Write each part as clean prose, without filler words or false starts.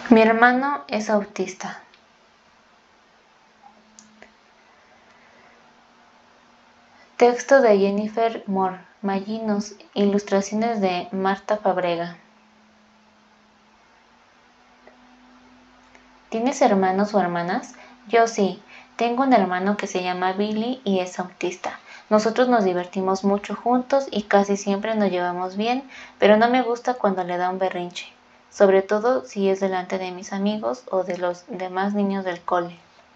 Mi hermano es autista. Texto de Jennifer Moore Mallinos, ilustraciones de Marta Fabrega. ¿Tienes hermanos o hermanas? Yo sí. Tengo un hermano que se llama Billy y es autista. Nosotros nos divertimos mucho juntos y casi siempre nos llevamos bien, pero no me gusta cuando le da un berrinche, sobre todo si es delante de mis amigos o de los demás niños del cole.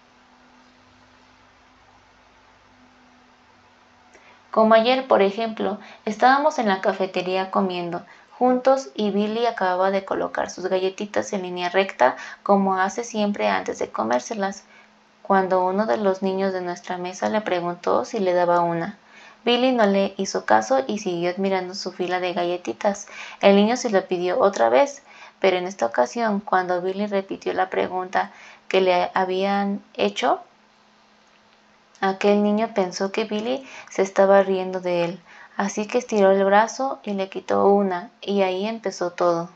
Como ayer, por ejemplo, estábamos en la cafetería comiendo juntos y Billy acababa de colocar sus galletitas en línea recta como hace siempre antes de comérselas, cuando uno de los niños de nuestra mesa le preguntó si le daba una. Billy no le hizo caso y siguió admirando su fila de galletitas. El niño se lo pidió otra vez, pero en esta ocasión, cuando Billy repitió la pregunta que le habían hecho, aquel niño pensó que Billy se estaba riendo de él, así que estiró el brazo y le quitó una, y ahí empezó todo.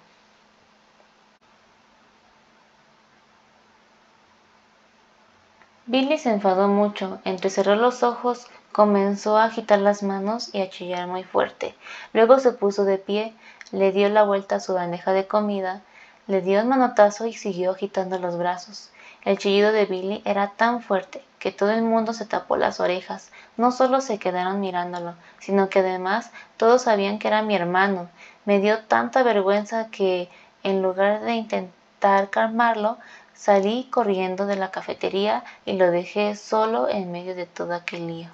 Billy se enfadó mucho, entrecerró los ojos, comenzó a agitar las manos y a chillar muy fuerte. Luego se puso de pie, le dio la vuelta a su bandeja de comida, le dio un manotazo y siguió agitando los brazos. El chillido de Billy era tan fuerte que todo el mundo se tapó las orejas. No solo se quedaron mirándolo, sino que además todos sabían que era mi hermano. Me dio tanta vergüenza que, en lugar de intentar calmarlo, salí corriendo de la cafetería y lo dejé solo en medio de todo aquel lío.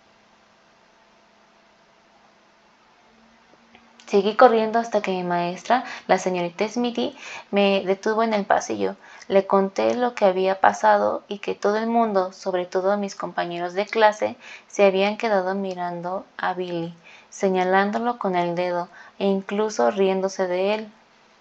Seguí corriendo hasta que mi maestra, la señorita Smithy, me detuvo en el pasillo. Le conté lo que había pasado y que todo el mundo, sobre todo mis compañeros de clase, se habían quedado mirando a Billy, señalándolo con el dedo e incluso riéndose de él.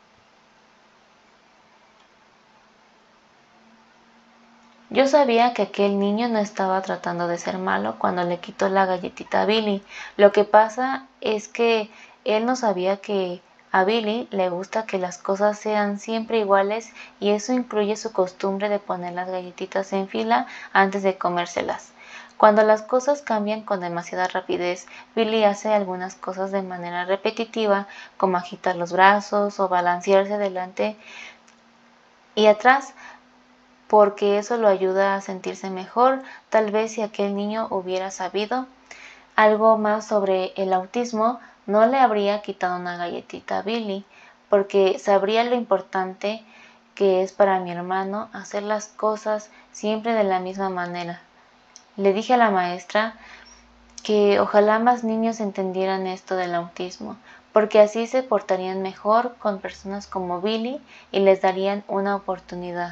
Yo sabía que aquel niño no estaba tratando de ser malo cuando le quitó la galletita a Billy. Lo que pasa es que él no sabía que a Billy le gusta que las cosas sean siempre iguales y eso incluye su costumbre de poner las galletitas en fila antes de comérselas. Cuando las cosas cambian con demasiada rapidez, Billy hace algunas cosas de manera repetitiva, como agitar los brazos o balancearse delante y atrás, porque eso lo ayuda a sentirse mejor. Tal vez si aquel niño hubiera sabido algo más sobre el autismo, no le habría quitado una galletita a Billy, porque sabría lo importante que es para mi hermano hacer las cosas siempre de la misma manera. Le dije a la maestra que ojalá más niños entendieran esto del autismo, porque así se portarían mejor con personas como Billy y les darían una oportunidad.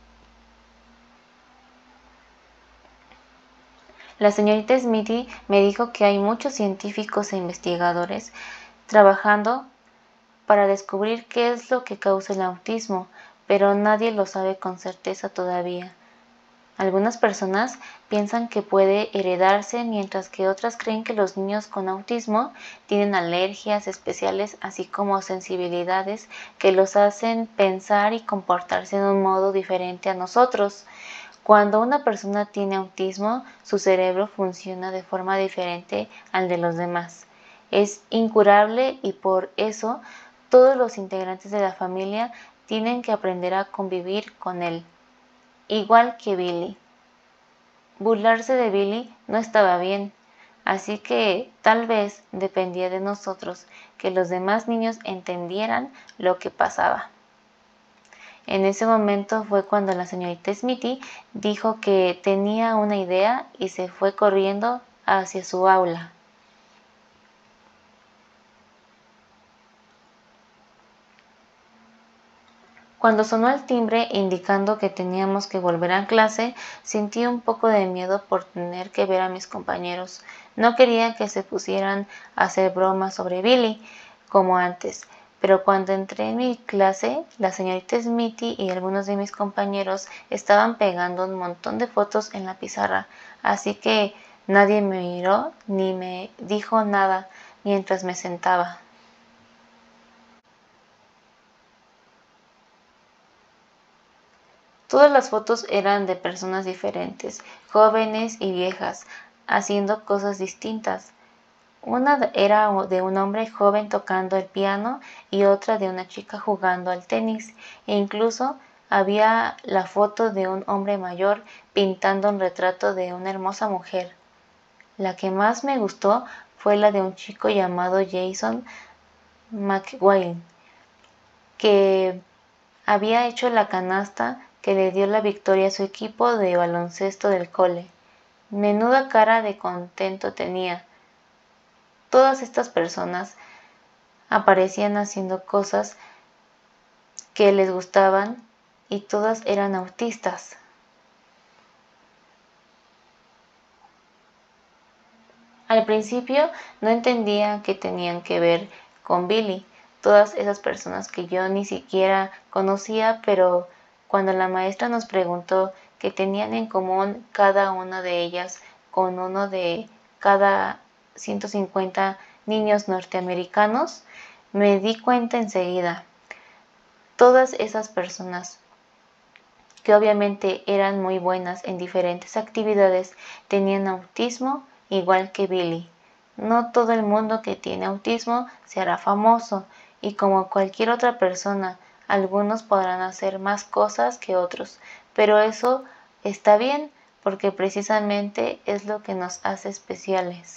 La señorita Smithy me dijo que hay muchos científicos e investigadores trabajando para descubrir qué es lo que causa el autismo, pero nadie lo sabe con certeza todavía. Algunas personas piensan que puede heredarse, mientras que otras creen que los niños con autismo tienen alergias especiales, así como sensibilidades que los hacen pensar y comportarse de un modo diferente a nosotros. Cuando una persona tiene autismo, su cerebro funciona de forma diferente al de los demás. Es incurable y por eso todos los integrantes de la familia tienen que aprender a convivir con él, igual que Billy. Burlarse de Billy no estaba bien, así que tal vez dependía de nosotros que los demás niños entendieran lo que pasaba. En ese momento fue cuando la señorita Smithy dijo que tenía una idea y se fue corriendo hacia su aula. Cuando sonó el timbre indicando que teníamos que volver a clase, sentí un poco de miedo por tener que ver a mis compañeros. No quería que se pusieran a hacer bromas sobre Billy, como antes. Pero cuando entré en mi clase, la señorita Smithy y algunos de mis compañeros estaban pegando un montón de fotos en la pizarra, así que nadie me miró ni me dijo nada mientras me sentaba. Todas las fotos eran de personas diferentes, jóvenes y viejas, haciendo cosas distintas. Una era de un hombre joven tocando el piano y otra de una chica jugando al tenis, e incluso había la foto de un hombre mayor pintando un retrato de una hermosa mujer. La que más me gustó fue la de un chico llamado Jason McGuire, que había hecho la canasta que le dio la victoria a su equipo de baloncesto del cole. Menuda cara de contento tenía. Todas estas personas aparecían haciendo cosas que les gustaban y todas eran autistas. Al principio no entendía qué tenían que ver con Billy, todas esas personas que yo ni siquiera conocía, pero cuando la maestra nos preguntó qué tenían en común cada una de ellas con uno de cada 150 niños norteamericanos, me di cuenta enseguida. Todas esas personas, que obviamente eran muy buenas en diferentes actividades, tenían autismo igual que Billy. No todo el mundo que tiene autismo se hará famoso, y como cualquier otra persona, algunos podrán hacer más cosas que otros, pero eso está bien porque precisamente es lo que nos hace especiales.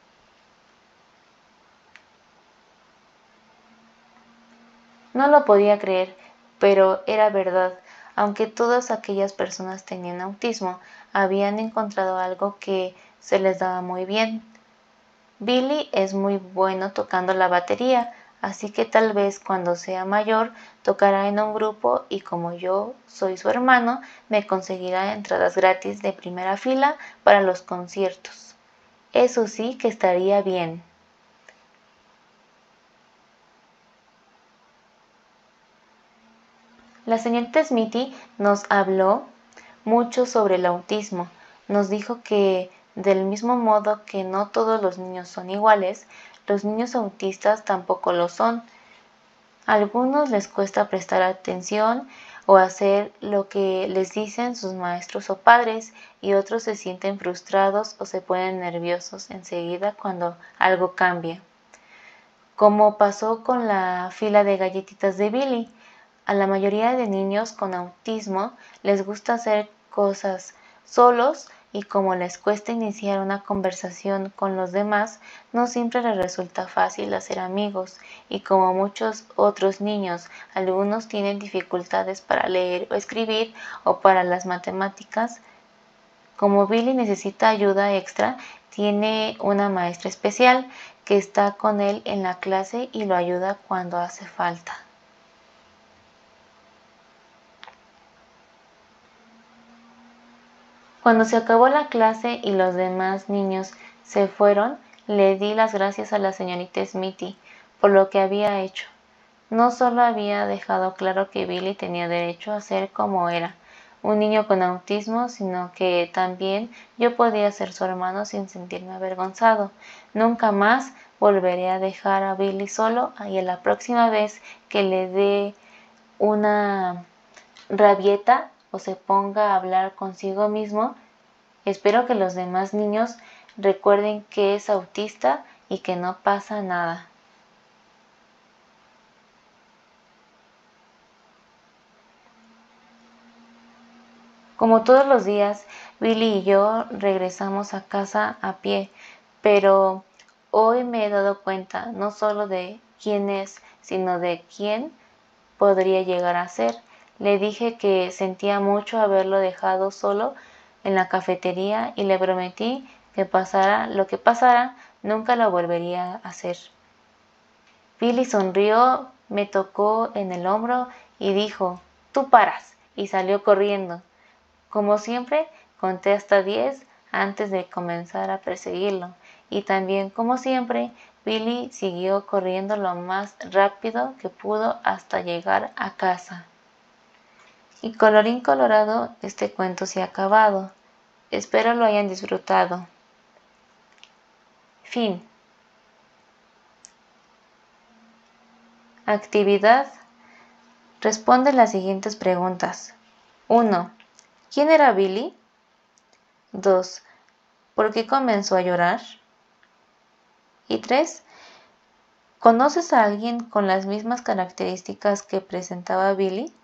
No lo podía creer, pero era verdad. Aunque todas aquellas personas tenían autismo, habían encontrado algo que se les daba muy bien. Billy es muy bueno tocando la batería, así que tal vez cuando sea mayor tocará en un grupo y como yo soy su hermano, me conseguirá entradas gratis de primera fila para los conciertos. Eso sí que estaría bien. La señorita Smithy nos habló mucho sobre el autismo. Nos dijo que del mismo modo que no todos los niños son iguales, los niños autistas tampoco lo son. A algunos les cuesta prestar atención o hacer lo que les dicen sus maestros o padres, y otros se sienten frustrados o se ponen nerviosos enseguida cuando algo cambia. Como pasó con la fila de galletitas de Billy. A la mayoría de niños con autismo les gusta hacer cosas solos, y como les cuesta iniciar una conversación con los demás, no siempre les resulta fácil hacer amigos, y como muchos otros niños, algunos tienen dificultades para leer o escribir o para las matemáticas. Como Billy necesita ayuda extra, tiene una maestra especial que está con él en la clase y lo ayuda cuando hace falta. Cuando se acabó la clase y los demás niños se fueron, le di las gracias a la señorita Smithy por lo que había hecho. No solo había dejado claro que Billy tenía derecho a ser como era, un niño con autismo, sino que también yo podía ser su hermano sin sentirme avergonzado. Nunca más volveré a dejar a Billy solo, y la próxima vez que le dé una rabieta o se ponga a hablar consigo mismo, espero que los demás niños recuerden que es autista y que no pasa nada. Como todos los días, Billy y yo regresamos a casa a pie, pero hoy me he dado cuenta no solo de quién es, sino de quién podría llegar a ser. Le dije que sentía mucho haberlo dejado solo en la cafetería y le prometí que pasara lo que pasara, nunca lo volvería a hacer. Billy sonrió, me tocó en el hombro y dijo, «Tú paras», y salió corriendo. Como siempre, conté hasta 10 antes de comenzar a perseguirlo, y también, como siempre, Billy siguió corriendo lo más rápido que pudo hasta llegar a casa. Y colorín colorado, este cuento se ha acabado. Espero lo hayan disfrutado. Fin. Actividad. Responde las siguientes preguntas. 1. ¿Quién era Billy? 2. ¿Por qué comenzó a llorar? Y 3. ¿Conoces a alguien con las mismas características que presentaba Billy?